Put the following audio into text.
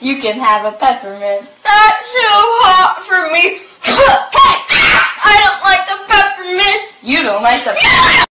You can have a peppermint. That's too hot for me. Hey! I don't like the peppermint. You don't like the peppermint.